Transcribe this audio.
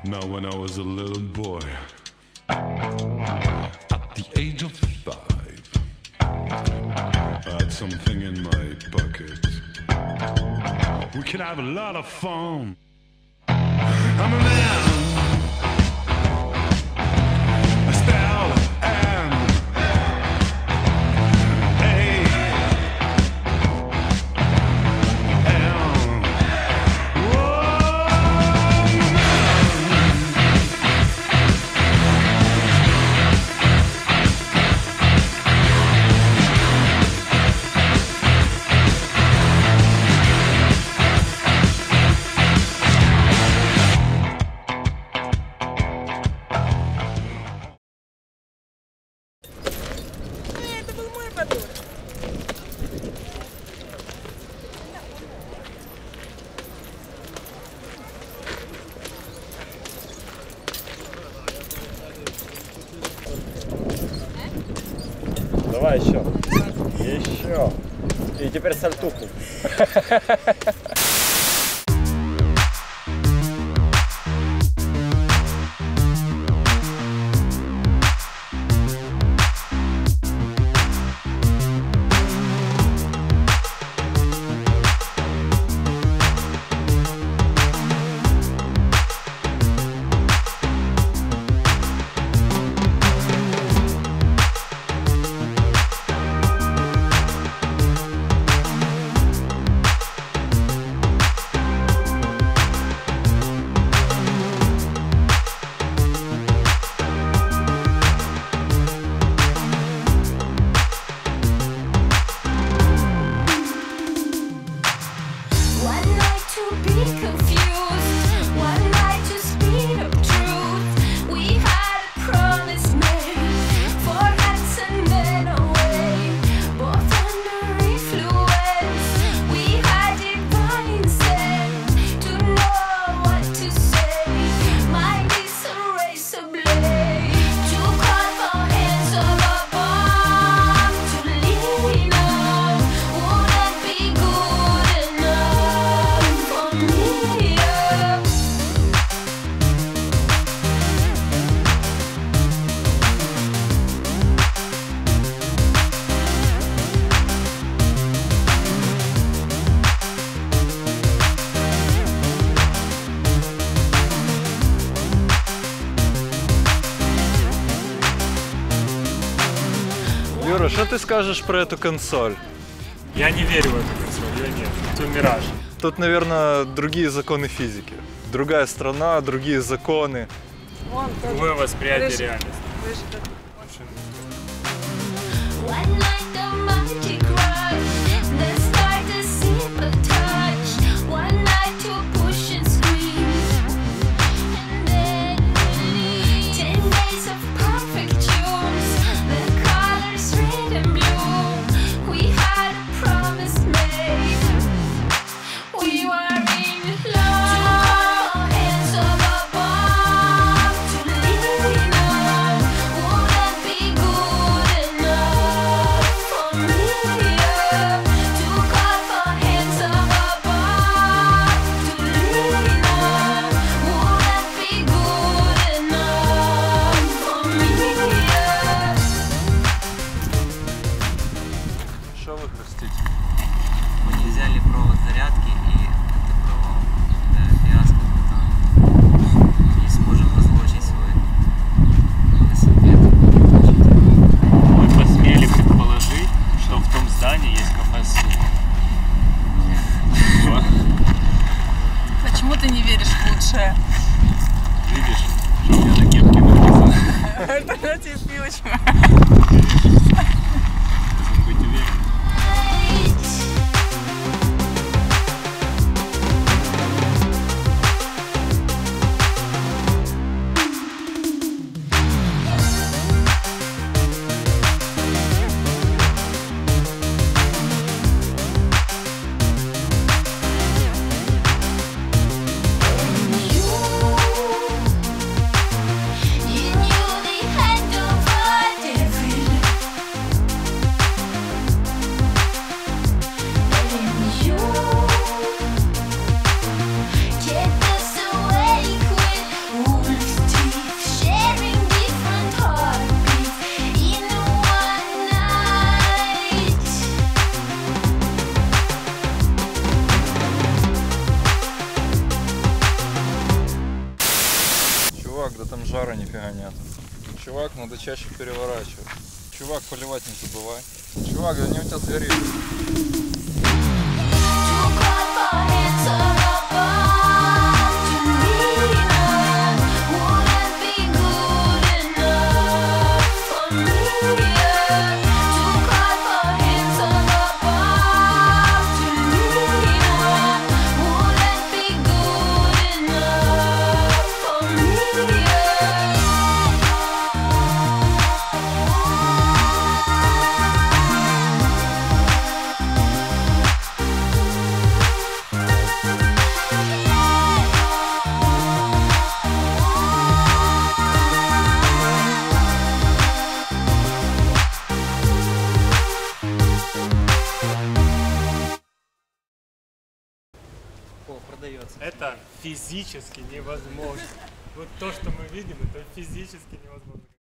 Now when I was a little boy, at the age of 5, I had something in my pocket. We can have a lot of fun. I'm a man. Давай еще. Еще. И теперь сальтуху. Юра, что ты скажешь про эту консоль? Я не верю в эту консоль, я нет. Это мираж. Тут, наверное, другие законы физики. Другая страна, другие законы. Другое восприятие реальности. Что вы простите? Мы не взяли провод зарядки, и это провал. Фиаско потом. Не сможем разложить свой велосипед. Мы посмели предположить, что в том здании есть кафе с супом. Почему ты не веришь в лучшее? Видишь, что у меня на кепке написано? Альтернативная Должен быть уверен. You knew they had nobody. жара нифига нет. Чувак, надо чаще переворачивать. Чувак, поливать не забывай. Чувак, да не у тебя сгорит. Продается. Это физически невозможно. Вот то, что мы видим, это физически невозможно.